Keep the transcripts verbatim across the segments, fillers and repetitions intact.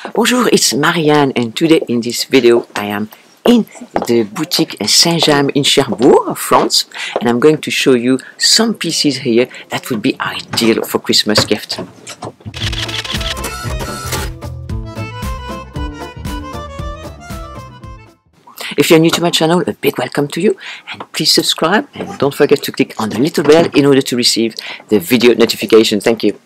Bonjour, it's Marianne, and today in this video I am in the boutique Saint-James in Cherbourg, France, and I'm going to show you some pieces here that would be ideal for Christmas gift. If you're new to my channel, a big welcome to you, and please subscribe and don't forget to click on the little bell in order to receive the video notification. Thank you.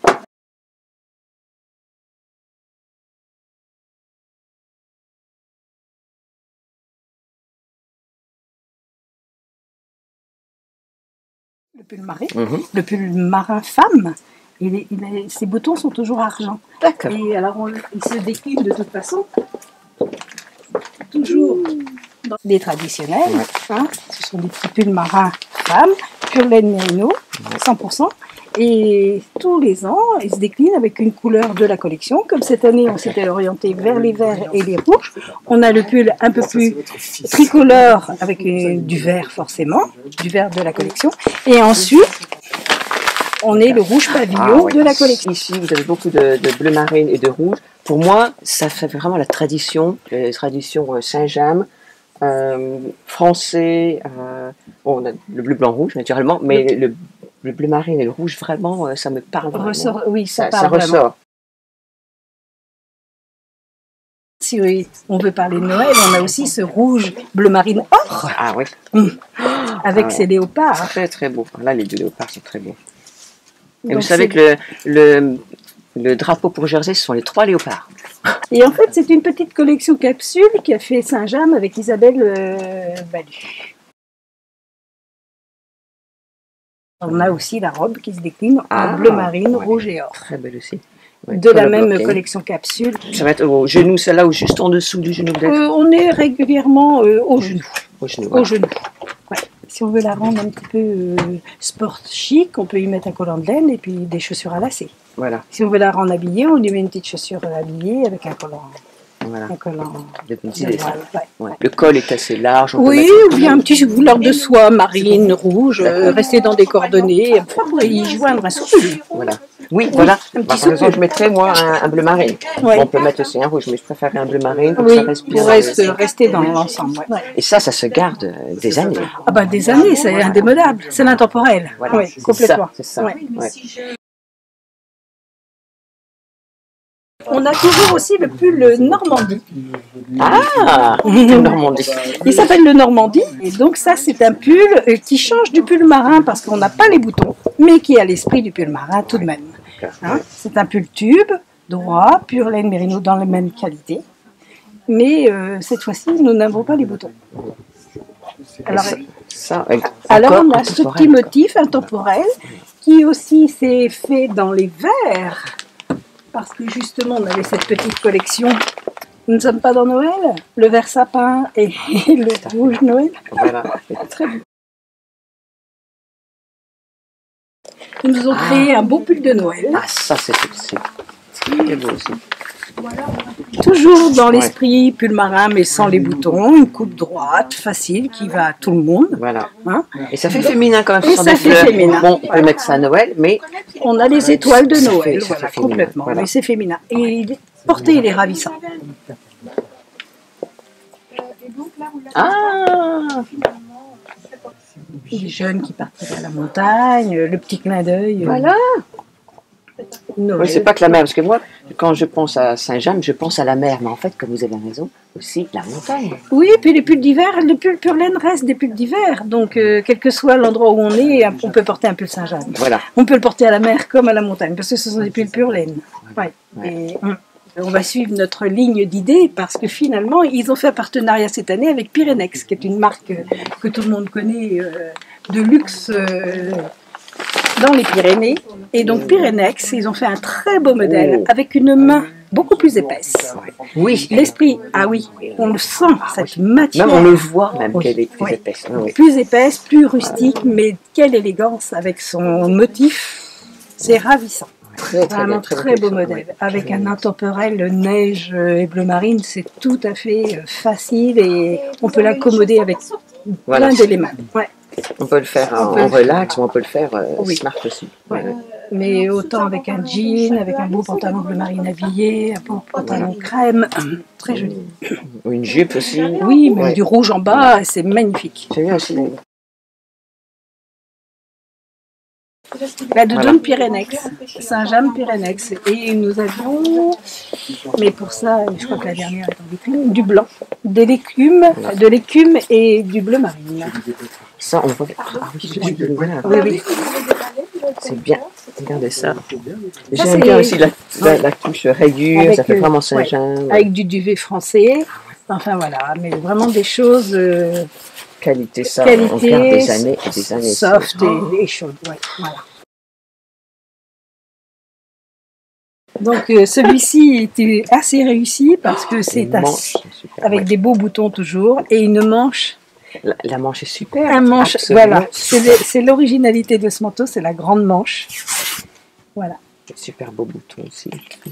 Le pull marin, Mm-hmm. le pull marin femme, il est, il est, ses boutons sont toujours argent. D'accord. Et alors on, il se décline de toute façon, toujours dans les traditionnels. Ouais. Hein, ce sont des petits pulls marins femmes, pure laine mérino, cent pour cent. Et tous les ans, ils se déclinent avec une couleur de la collection. Comme cette année, on s'était orienté vers les verts et les rouges. On a le pull un peu plus tricolore avec euh, du vert forcément, du vert de la collection. Et ensuite, on est le rouge pavillon Ah, oui. de la collection. Ici, vous avez beaucoup de, de bleu marine et de rouge. Pour moi, ça fait vraiment la tradition, la tradition euh, Saint-James, euh, français. Euh, bon, on a le bleu, blanc, rouge, naturellement, mais le, le, le bleu marine et le rouge, vraiment, euh, ça me parle vraiment. Ressort, oui, ça, Ça, parle ça vraiment. ressort. Si oui, on veut parler de Noël, on a aussi ce rouge bleu marine or Ah oui, avec Ah ouais. ses léopards. très très beau. Là, les deux léopards sont très beaux. Et Donc, vous savez c'est- que le, le, le drapeau pour Jersey, ce sont les trois léopards. Et en fait, c'est une petite collection capsule qui a fait Saint-James avec Isabelle euh, Balu. On a aussi la robe qui se décline Ah, en bleu marine, ouais. rouge et or. Très belle aussi. Ouais, De la color même blocking. collection capsule. Ça va être au genou, celle-là, ou juste en dessous du genou peut-être. Euh, on est régulièrement euh, au genou. Au genou, Au voilà. genou. Ouais. Si on veut la rendre un petit peu euh, sport chic, on peut y mettre un collant de laine et puis des chaussures à lacets. Voilà, Si on veut la rendre habillée, on lui met une petite chaussure habillée avec un collant. voilà. Un collant Des petits de dessins. voile, ouais. Ouais. Le col est assez large. on peut Oui, mettre- ou bien un petit couleur de soie marine, rouge, euh, rester dans des coordonnées, pour y joindre un soutien. Voilà. Oui, voilà. un Bah, petit par exemple, soutien. je mettrais moi un, un bleu marine. Ouais. On peut mettre aussi un rouge, mais je préfère un bleu marine pour Oui, que ça reste bien. pour reste- rester dans l'ensemble. Ouais. Et ça, ça se garde euh, des années. Ah bah des années, c'est indémodable, c'est l'intemporel. Voilà, Oui, c'est complètement. ça, c'est ça. Ouais. Ouais. On a toujours aussi le pull Normandie. Ah, le Normandie. Il s'appelle le Normandie. Et donc ça, c'est un pull euh, qui change du pull marin parce qu'on n'a pas les boutons, mais qui a l'esprit du pull marin tout de même. Hein, c'est un pull tube, droit, pure laine mérino dans la même qualité. Mais euh, cette fois-ci, nous n'avons pas les boutons. Alors, ça, ça, euh, alors encore on a ce intemporel, petit quoi. motif intemporel qui aussi s'est fait dans les verts. Parce que justement, on avait cette petite collection. Nous ne sommes pas dans Noël, le vert sapin et le rouge Noël. Voilà. Très beau. Ils nous ont créé un beau pull de Noël, Ah, ça, c'est c'est- c'est très beau aussi. toujours dans l'esprit pull marin, mais sans les boutons, une coupe droite, facile, qui va à tout le monde. Voilà. Hein. Et ça fait féminin quand même. Et ce sont ça des fait fleurs. féminin. Bon, on peut mettre ça à Noël, mais On a les étoiles de Ça fait- Noël, ça voilà, fait féminin, complètement. voilà. Mais c'est féminin. Et il est porté, il est ravissant. ah, Les jeunes qui partent à la montagne, le petit clin d'œil. voilà. Noël. Oui, c'est pas que la mer, parce que moi, quand je pense à Saint-James, je pense à la mer, mais en fait, comme vous avez raison, aussi la montagne. Oui, et puis les pulls d'hiver, les pulls pure laine restent des pulls d'hiver. Donc, euh, quel que soit l'endroit où on est, on peut porter un pull Saint-James. Voilà. On peut le porter à la mer comme à la montagne, parce que ce sont des pulls pure laine. Ouais. Ouais. Et, hum, on va suivre notre ligne d'idées, parce que finalement, ils ont fait un partenariat cette année avec Pyrenex, qui est une marque euh, que tout le monde connaît euh, de luxe euh, dans les Pyrénées. Et donc, Pyrenex, ils ont fait un très beau modèle, Oh. avec une main beaucoup plus épaisse. Oui. L'esprit, ah oui, on le sent, cette matière. Même on le voit, même Oui. qu'elle est plus Oui. épaisse. Oui, oui. Plus épaisse, plus rustique, mais quelle élégance avec son motif. C'est ravissant. Très, très, Vraiment bien, très, très beau bien, modèle. Avec un intemporel neige et bleu marine, c'est tout à fait euh, facile et on peut l'accommoder avec Voilà. plein d'éléments. Ouais. On peut le faire en, On peut en le faire. relax, mais on peut le faire euh, Oui. smart aussi. Ouais. Ouais. Mais autant avec un jean, avec un beau pantalon bleu marine habillé, un beau pantalon crème, très joli. Ou une jupe aussi. Oui, même ouais. Du rouge en bas, c'est magnifique. J'aime bien aussi d'ailleurs. La doudoune voilà. Pyrénex, Saint-James-Pyrénex. Et nous avions, mais pour ça, je crois que la dernière est en vitrine, du blanc, de l'écume, voilà. De l'écume et du bleu marine. Ça, on voit. Ah oui, oui, voilà. Oui, oui. C'est bien. Regardez ça. J'aime bien aussi la, la, la touche rayure, avec, ça fait vraiment Saint-James. Ouais, avec du duvet français. Enfin voilà, mais vraiment des choses. Euh, Qualité, ça, qualité, on garde des années et des années. Soft et, oh. et chaude, ouais, voilà. Donc euh, celui-ci était assez réussi parce que c'est avec ouais. Des beaux boutons toujours et une manche. La, la manche est super. Un manche, voilà. C'est l'originalité de ce manteau, c'est la grande manche. Voilà. Super beau bouton aussi.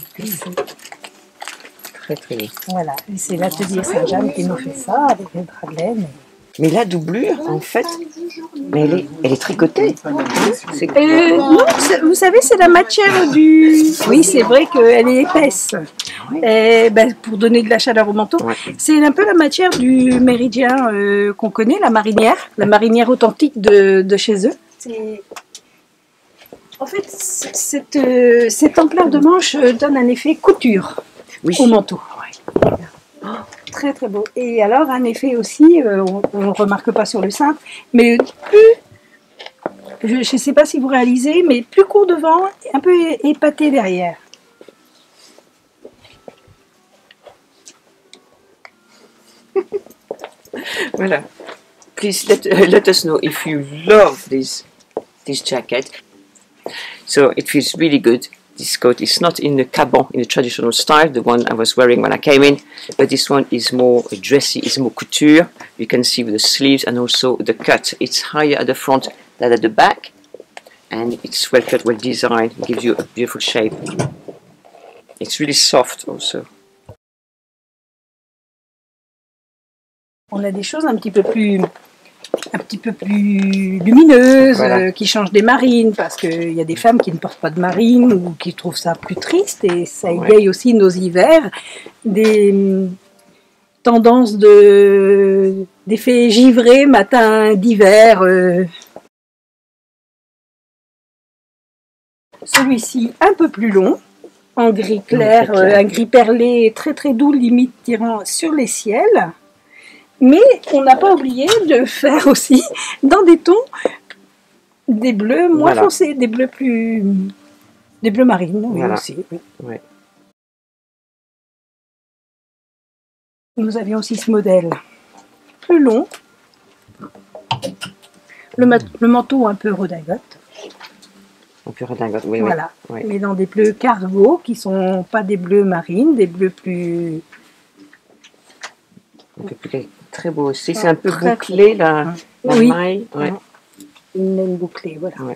Très très beau. Voilà, c'est l'atelier Saint-James qui nous fait ça avec les draps de laine. Mais la doublure, en fait, mais elle est, elle est tricotée. Euh, non, vous savez, c'est la matière du... Oui, c'est vrai qu'elle est épaisse. Et, ben, pour donner de la chaleur au manteau, ouais. C'est un peu la matière du méridien euh, qu'on connaît, la marinière, la marinière authentique de, de chez eux. En fait, cette, euh, cette ampleur de manche donne un effet couture oui. Au manteau. Ouais. Oh, très très beau. Et alors un effet aussi, euh, on ne remarque pas sur le cintre, mais plus, je ne sais pas si vous réalisez, mais plus court devant, un peu épaté derrière. Voilà. Please let, uh, let us know if you love this, this jacket. So it feels really good. This coat is not in the caban, in the traditional style, the one I was wearing when I came in, but this one is more dressy, it's more couture. You can see with the sleeves and also the cut. It's higher at the front than at the back, and it's well cut, well designed, it gives you a beautiful shape. It's really soft also. On a des choses un petit peu plus, un petit peu plus lumineuses, voilà. euh, qui changent des marines, parce qu'il y a des femmes qui ne portent pas de marine ou qui trouvent ça plus triste, et ça égaye ouais. Aussi nos hivers. Des euh, tendances de d'effets givrés, matin d'hiver. Euh. Celui-ci un peu plus long, en gris clair, oui, euh, un gris perlé très très doux, limite tirant sur les ciels. Mais on n'a pas oublié de faire aussi dans des tons des bleus moins voilà. Foncés, des bleus plus, des bleus marines, oui voilà. Aussi. Oui. Ouais. Nous avions aussi ce modèle plus long, le, mmh. le manteau un peu redingote. Un peu redingote, oui. Voilà, oui. Mais dans des bleus cargo qui sont pas des bleus marines, des bleus plus. Un peu plus très beau aussi, c'est un peu très bouclé la, la oui. Maille. Ouais. Une laine bouclée, voilà. Ouais.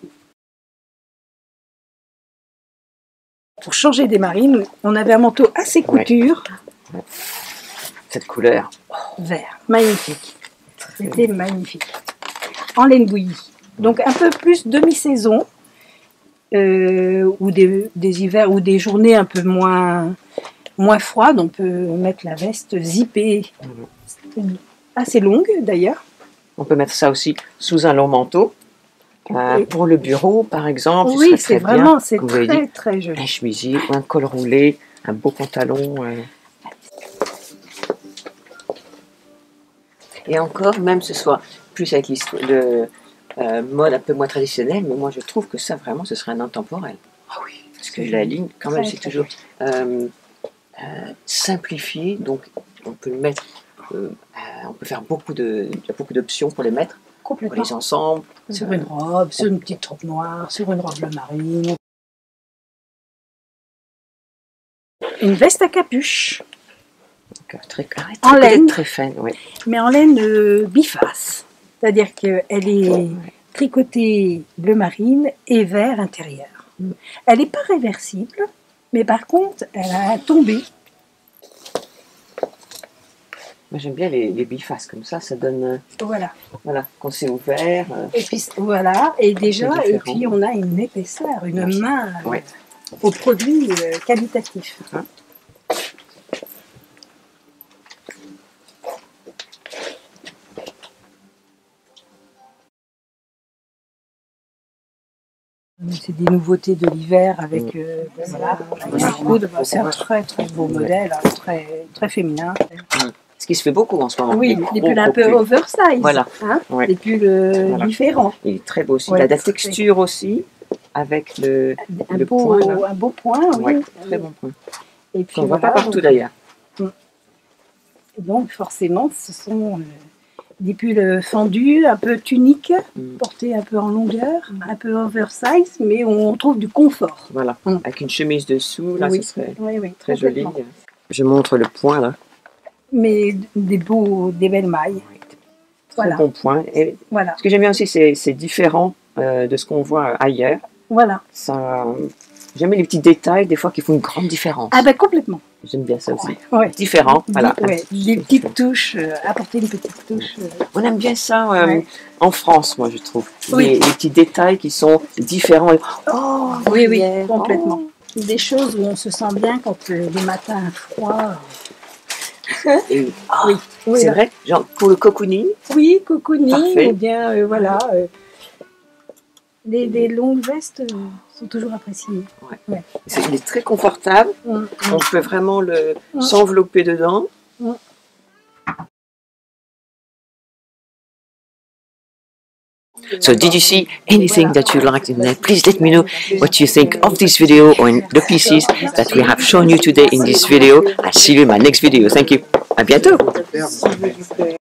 Pour changer des marines, on avait un manteau assez couture. Ouais. Ouais. Cette couleur. Vert, magnifique. C'était magnifique. En laine bouillie. Donc un peu plus demi-saison, euh, ou des, des hivers ou des journées un peu moins, moins froides, on peut mettre la veste zippée. Mmh. Assez longue d'ailleurs. On peut mettre ça aussi sous un long manteau. Euh, pour le bureau, par exemple. Oui, c'est vraiment, c'est très, dit, très joli. Un chemisier, un col roulé, un beau pantalon. Euh. Et encore, même ce soit plus avec l'histoire de euh, mode un peu moins traditionnelle, mais moi je trouve que ça vraiment, ce serait un intemporel. Ah oui. Parce que la ligne, quand même, c'est toujours euh, euh, simplifié, donc on peut le mettre. Euh, on peut faire beaucoup de, beaucoup d'options pour les mettre, pour les ensembles. Sur une robe, sur une petite robe noire, sur une robe marine. Une veste à capuche. Très, très, en laine, très fine, oui. Mais en laine euh, biface. C'est-à-dire qu'elle est tricotée bleu marine et vert intérieur. Elle n'est pas réversible, mais par contre, elle a un tombé. Moi j'aime bien les, les bifaces comme ça, ça donne, euh, Voilà. voilà, quand c'est ouvert. euh, Et puis voilà, et déjà, C'est et différent. puis on a une épaisseur, une Oui. main euh, Ouais. au produit euh, qualitatif. Hein. C'est des nouveautés de l'hiver avec euh, voilà, avec un coude. C'est un très très beau modèle, hein, très très féminin. Ce qui se fait beaucoup en ce moment. Oui, les des gros, pulls un gros peu pulls. oversize, Voilà. hein, Ouais. des pulls euh, Voilà. différents. Il est très beau aussi. Ouais. Il a de la texture aussi, avec le, Un le beau, point là. un beau point, oui. Ouais, très bon point. Et puis Qu'on voit voilà, pas partout donc, d'ailleurs. donc forcément, ce sont euh, des pulls fendus, un peu tuniques, Mm. portés un peu en longueur, un peu oversize, mais on trouve du confort. Voilà. Mm. Avec une chemise dessous, là, Oui. ce serait Oui, oui, très joli. complètement. Je montre le point là. Mais des beaux, des belles mailles. Très Voilà. bon point. Et Voilà, ce que j'aime bien aussi, c'est c'est différent euh, de ce qu'on voit ailleurs. voilà. Ça, j'aime les petits détails des fois qui font une grande différence. Ah ben complètement. J'aime bien ça aussi. Ouais. Différent, voilà. Des, ouais, des petites touches, euh, apporter une petite touche. euh, On aime bien ça euh, Ouais. en France, moi je trouve. Oui. Les, les petits détails qui sont différents. Et- Oh, Oui, oui, yeah. complètement. Des choses où on se sent bien quand euh, les matins froids. Et- oh, Oui, oui, c'est là. vrai, genre pour le cocooning, Oui, cocooning, Parfait. ou bien euh, voilà. euh, les, les longues vestes euh, sont toujours appréciées. c'est, il est très confortable. Mm, On peut vraiment le, Mm. s'envelopper dedans. Mm. So did you see anything that you liked in there? Please let me know what you think of this video or in the pieces that we have shown you today in this video. I'll see you in my next video. Thank you. À bientôt.